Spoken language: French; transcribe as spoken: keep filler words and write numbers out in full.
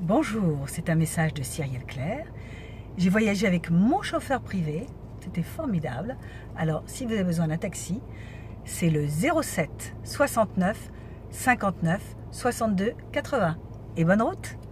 Bonjour, c'est un message de Cyrielle Claire. J'ai voyagé avec mon chauffeur privé, c'était formidable. Alors, si vous avez besoin d'un taxi, c'est le zéro sept soixante-neuf cinquante-neuf soixante-deux quatre-vingts. Et bonne route!